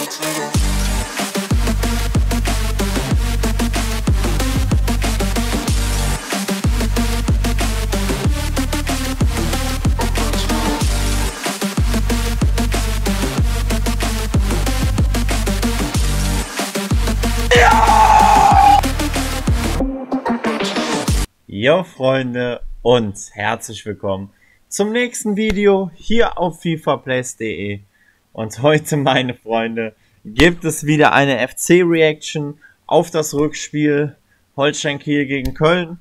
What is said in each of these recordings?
Jo Freunde und herzlich willkommen zum nächsten Video hier auf FIFAplays.de. Und heute, meine Freunde, gibt es wieder eine FC-Reaction auf das Rückspiel Holstein Kiel gegen Köln.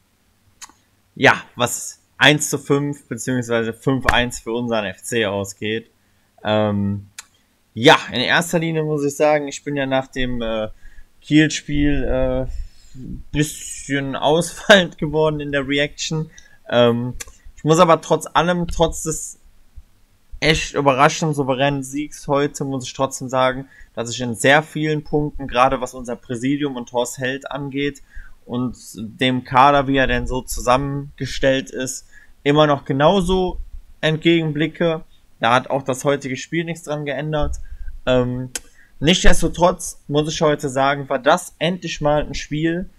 Ja, was 1:5 bzw. 5:1 für unseren FC ausgeht. Ja, in erster Linie muss ich sagen, ich bin ja nach dem Kiel-Spiel bisschen ausfallend geworden in der Reaction. Ich muss aber trotz allem, trotz des echt überraschenden, souveränen Siegs heute, muss ich trotzdem sagen, dass ich in sehr vielen Punkten, gerade was unser Präsidium und Horst Held angeht und dem Kader, wie er denn so zusammengestellt ist, immer noch genauso entgegenblicke. Da hat auch das heutige Spiel nichts dran geändert. Nichtsdestotrotz muss ich heute sagen, war das endlich mal ein Spiel,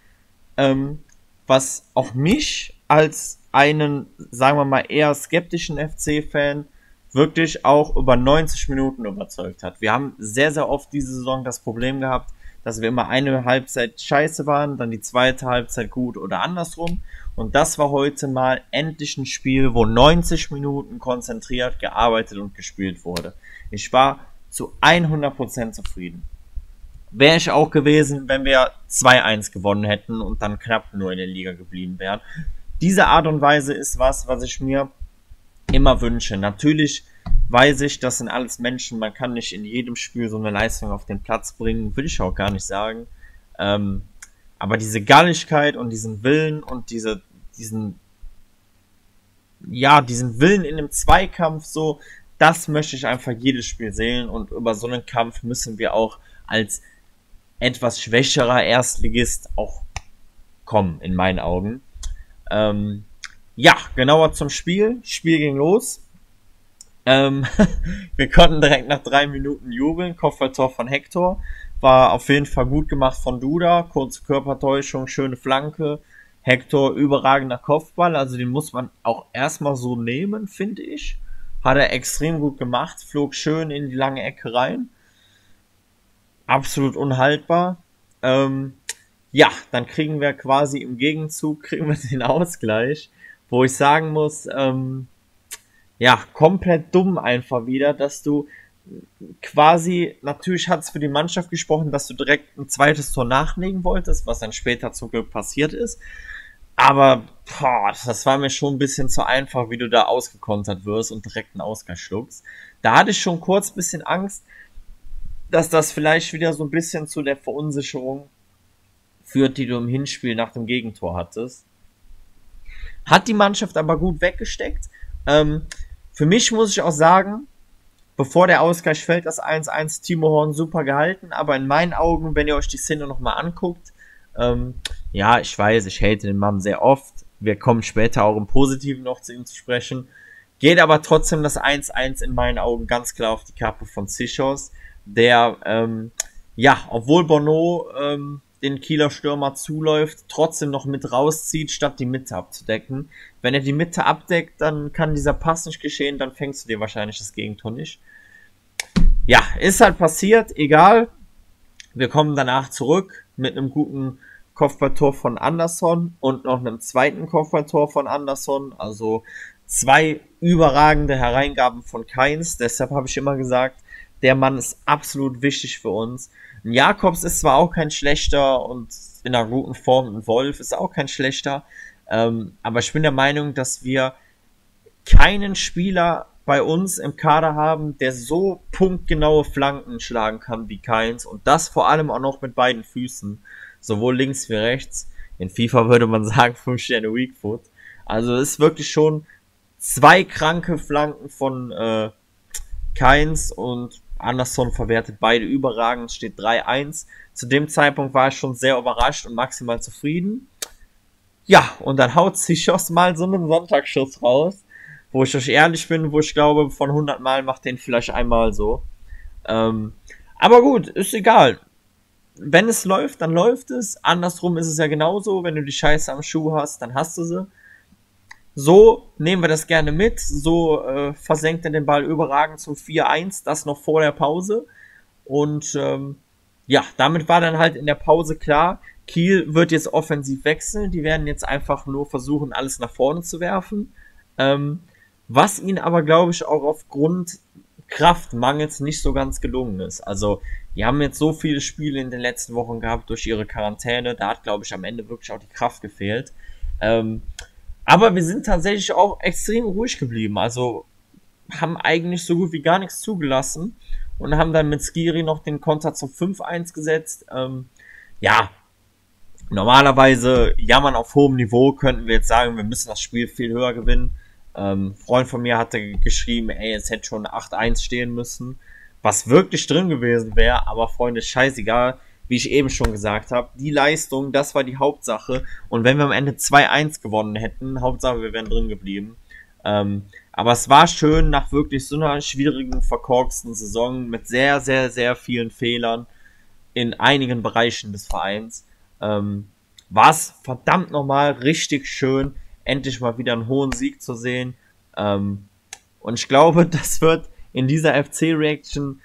was auch mich als einen, sagen wir mal, eher skeptischen FC-Fan wirklich auch über 90 Minuten überzeugt hat. Wir haben sehr, sehr oft diese Saison das Problem gehabt, dass wir immer eine Halbzeit scheiße waren, dann die zweite Halbzeit gut oder andersrum. Und das war heute mal endlich ein Spiel, wo 90 Minuten konzentriert gearbeitet und gespielt wurde. Ich war zu 100% zufrieden. Wäre ich auch gewesen, wenn wir 2:1 gewonnen hätten und dann knapp nur in der Liga geblieben wären. Diese Art und Weise ist was ich mir immer wünsche. Natürlich weiß ich, das sind alles Menschen, man kann nicht in jedem Spiel so eine Leistung auf den Platz bringen, will ich auch gar nicht sagen. Aber diese Galligkeit und diesen Willen und diesen Willen in dem Zweikampf so, das möchte ich einfach jedes Spiel sehen, und über so einen Kampf müssen wir auch als etwas schwächerer Erstligist auch kommen, in meinen Augen. Ja, genauer zum Spiel. Spiel ging los. Wir konnten direkt nach 3 Minuten jubeln. Kopfballtor von Hector. War auf jeden Fall gut gemacht von Duda. Kurze Körpertäuschung, schöne Flanke. Hector überragender Kopfball. Also den muss man auch erstmal so nehmen, finde ich. Hat er extrem gut gemacht, flog schön in die lange Ecke rein. Absolut unhaltbar. Ja, dann kriegen wir quasi im Gegenzug den Ausgleich, wo ich sagen muss, ja, komplett dumm einfach wieder, dass du quasi, natürlich hat es für die Mannschaft gesprochen, dass du direkt ein zweites Tor nachlegen wolltest, was dann später zum Glück passiert ist. Aber das war mir schon ein bisschen zu einfach, wie du da ausgekontert wirst und direkt einen Ausgleich schluckst. Da hatte ich schon kurz ein bisschen Angst, dass das vielleicht wieder so ein bisschen zu der Verunsicherung führt, die du im Hinspiel nach dem Gegentor hattest. Hat die Mannschaft aber gut weggesteckt. Für mich muss ich auch sagen, bevor der Ausgleich fällt, das 1:1, Timo Horn super gehalten, aber in meinen Augen, wenn ihr euch die Szene nochmal anguckt, ja, ich weiß, ich hate den Mann sehr oft. Wir kommen später auch im Positiven noch zu ihm zu sprechen. Geht aber trotzdem das 1:1 in meinen Augen ganz klar auf die Kappe von Zichos, der, ja, obwohl Bono den Kieler Stürmer zuläuft, trotzdem noch mit rauszieht, statt die Mitte abzudecken. Wenn er die Mitte abdeckt, dann kann dieser Pass nicht geschehen, dann fängst du dir wahrscheinlich das Gegentor nicht. Ja, ist halt passiert, egal. Wir kommen danach zurück mit einem guten Kopfballtor von Anderson und noch einem zweiten Kopfballtor von Anderson. Also 2 überragende Hereingaben von Kainz. Deshalb habe ich immer gesagt, der Mann ist absolut wichtig für uns. Ein Jakobs ist zwar auch kein schlechter und in einer guten Form, ein Wolf ist auch kein schlechter. Aber ich bin der Meinung, dass wir keinen Spieler bei uns im Kader haben, der so punktgenaue Flanken schlagen kann wie Kainz, und das vor allem auch noch mit beiden Füßen, sowohl links wie rechts. In FIFA würde man sagen 5 Sterne Weakfoot. Also ist wirklich schon 2 kranke Flanken von Kainz, und Anderson verwertet beide überragend, steht 3:1. Zu dem Zeitpunkt war ich schon sehr überrascht und maximal zufrieden. Ja, und dann haut Zichos mal so einen Sonntagsschuss raus, wo ich euch ehrlich bin, wo ich glaube, von 100 Mal macht den vielleicht einmal so. Aber gut, ist egal. Wenn es läuft, dann läuft es. Andersrum ist es ja genauso. Wenn du die Scheiße am Schuh hast, dann hast du sie. So nehmen wir das gerne mit. So versenkt er den Ball überragend zum 4-1, das noch vor der Pause. Und ja, damit war dann halt in der Pause klar, Kiel wird jetzt offensiv wechseln. Die werden jetzt einfach nur versuchen, alles nach vorne zu werfen. Ähm, was ihnen aber, glaube ich, auch aufgrund Kraftmangels nicht so ganz gelungen ist. Also, die haben jetzt so viele Spiele in den letzten Wochen gehabt durch ihre Quarantäne. Da hat, glaube ich, am Ende wirklich auch die Kraft gefehlt. Ähm, aber wir sind tatsächlich auch extrem ruhig geblieben. Also haben eigentlich so gut wie gar nichts zugelassen und haben dann mit Skiri noch den Konter zum 5-1 gesetzt. Ja, normalerweise jammern auf hohem Niveau, könnten wir jetzt sagen, wir müssen das Spiel viel höher gewinnen. Freund von mir hatte geschrieben, ey, es hätte schon 8-1 stehen müssen, was wirklich drin gewesen wäre, aber Freunde, scheißegal, wie ich eben schon gesagt habe, die Leistung, das war die Hauptsache und wenn wir am Ende 2-1 gewonnen hätten, Hauptsache wir wären drin geblieben. Aber es war schön, nach wirklich so einer schwierigen, verkorksten Saison mit sehr, sehr, sehr vielen Fehlern in einigen Bereichen des Vereins, war es verdammt nochmal richtig schön, endlich mal wieder einen hohen Sieg zu sehen. Und ich glaube, das wird in dieser FC-Reaction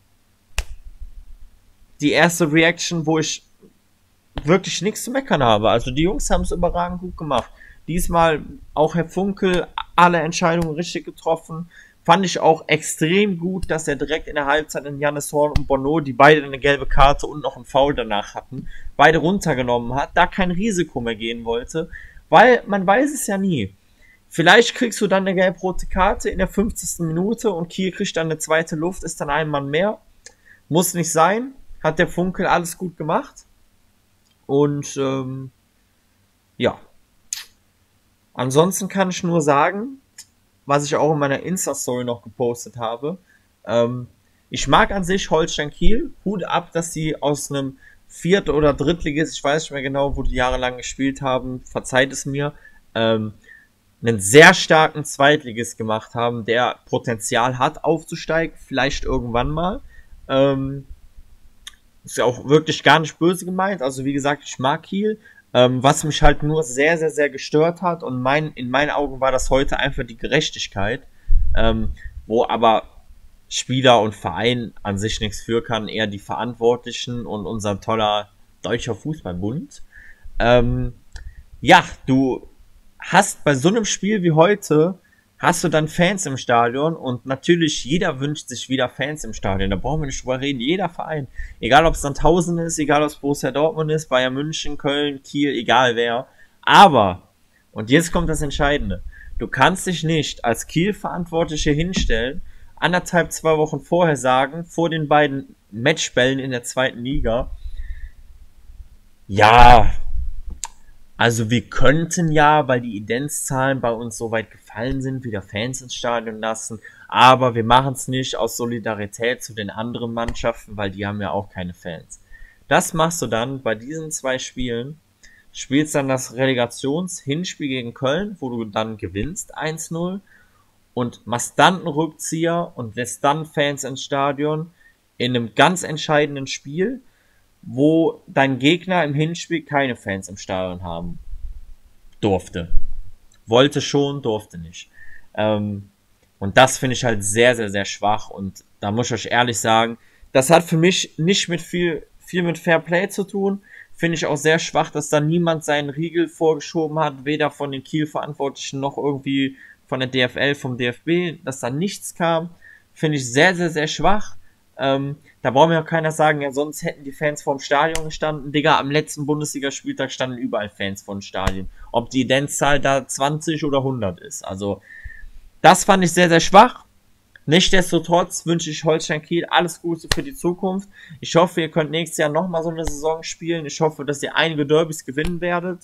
die erste Reaction, wo ich wirklich nichts zu meckern habe. Also die Jungs haben es überragend gut gemacht. Diesmal auch Herr Funkel, alle Entscheidungen richtig getroffen. Fand ich auch extrem gut, dass er direkt in der Halbzeit in Jannis Horn und Bono, die beide eine gelbe Karte und noch einen Foul danach hatten, beide runtergenommen hat, da kein Risiko mehr gehen wollte, weil man weiß es ja nie. Vielleicht kriegst du dann eine gelb-rote Karte in der 50. Minute und Kiel kriegt dann eine zweite Luft, ist dann ein Mann mehr. Muss nicht sein, hat der Funkel alles gut gemacht. Und ja, ansonsten kann ich nur sagen, was ich auch in meiner Insta-Story noch gepostet habe. Ich mag an sich Holstein Kiel. Hut ab, dass sie aus einem Viert- oder Drittligist, ich weiß nicht mehr genau, wo die jahrelang gespielt haben, verzeiht es mir, einen sehr starken Zweitligist gemacht haben, der Potenzial hat aufzusteigen, vielleicht irgendwann mal. Ist ja auch wirklich gar nicht böse gemeint. Also wie gesagt, ich mag Kiel. Was mich halt nur sehr, sehr, sehr gestört hat und in meinen Augen war das heute einfach die Gerechtigkeit, wo aber Spieler und Verein an sich nichts für kann, eher die Verantwortlichen und unser toller Deutscher Fußballbund. Ähm, ja, du hast bei so einem Spiel wie heute, hast du dann Fans im Stadion und natürlich jeder wünscht sich wieder Fans im Stadion, da brauchen wir nicht drüber reden, jeder Verein, egal ob es dann 1000 ist, egal ob es Borussia Dortmund ist, Bayern München, Köln, Kiel, egal wer, aber, und jetzt kommt das Entscheidende, du kannst dich nicht als Kiel-Verantwortliche hinstellen, 2 Wochen vorher sagen, vor den beiden Matchbällen in der zweiten Liga, ja, also wir könnten ja, weil die Inzidenzzahlen bei uns so weit gefallen sind, wieder Fans ins Stadion lassen, aber wir machen es nicht aus Solidarität zu den anderen Mannschaften, weil die haben ja auch keine Fans. Das machst du dann bei diesen 2 Spielen, spielst dann das Relegations-Hinspiel gegen Köln, wo du dann gewinnst 1-0 und machst dann einen Rückzieher und lässt dann Fans ins Stadion in einem ganz entscheidenden Spiel, wo dein Gegner im Hinspiel keine Fans im Stadion haben durfte. Wollte schon, durfte nicht. Und das finde ich halt sehr, sehr, sehr schwach. Und da muss ich euch ehrlich sagen, das hat für mich nicht mit viel mit Fair Play zu tun. Finde ich auch sehr schwach, dass da niemand seinen Riegel vorgeschoben hat, weder von den Kiel-Verantwortlichen noch irgendwie von der DFL, vom DFB, dass da nichts kam. Finde ich sehr, sehr, sehr schwach. Da braucht mir auch keiner sagen, ja, sonst hätten die Fans vorm Stadion gestanden. Digga, am letzten Bundesligaspieltag standen überall Fans vor dem Stadion. Ob die Inzidenzzahl da 20 oder 100 ist. Also, das fand ich sehr, sehr schwach. Nichtsdestotrotz wünsche ich Holstein Kiel alles Gute für die Zukunft. Ich hoffe, ihr könnt nächstes Jahr nochmal so eine Saison spielen. Ich hoffe, dass ihr einige Derbys gewinnen werdet.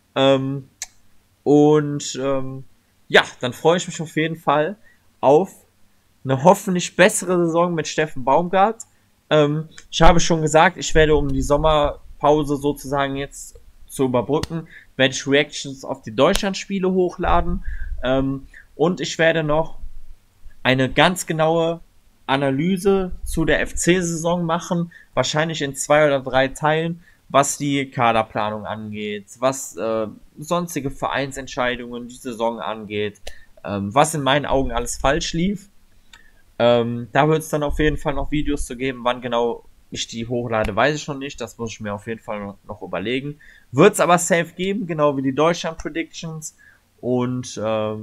Ja, dann freue ich mich auf jeden Fall auf eine hoffentlich bessere Saison mit Steffen Baumgart. Ich habe schon gesagt, ich werde, um die Sommerpause sozusagen jetzt zu überbrücken, werde ich Reactions auf die Deutschlandspiele hochladen. Und ich werde noch eine ganz genaue Analyse zu der FC-Saison machen, wahrscheinlich in 2 oder 3 Teilen, was die Kaderplanung angeht, was sonstige Vereinsentscheidungen die Saison angeht, was in meinen Augen alles falsch lief. Da wird es dann auf jeden Fall noch Videos zu geben. Wann genau ich die hochlade, weiß ich noch nicht. Das muss ich mir auf jeden Fall noch überlegen. Wird es aber safe geben, genau wie die Deutschland Predictions. Und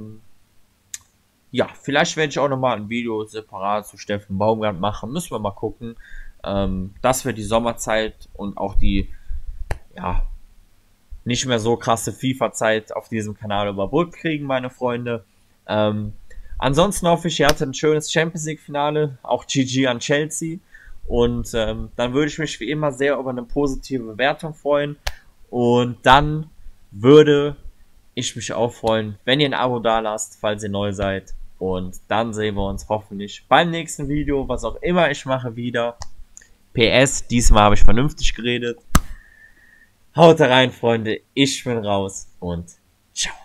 ja, vielleicht werde ich auch nochmal ein Video separat zu Steffen Baumgart machen. Müssen wir mal gucken. Dass wir die Sommerzeit und auch die, ja, nicht mehr so krasse FIFA-Zeit auf diesem Kanal überbrückt kriegen, meine Freunde. Ansonsten hoffe ich, ihr hattet ein schönes Champions League-Finale, auch GG an Chelsea. Und dann würde ich mich wie immer sehr über eine positive Bewertung freuen. Und dann würde ich mich auch freuen, wenn ihr ein Abo da lasst, falls ihr neu seid. Und dann sehen wir uns hoffentlich beim nächsten Video, was auch immer ich mache, wieder. PS, diesmal habe ich vernünftig geredet. Haut rein, Freunde. Ich bin raus und ciao.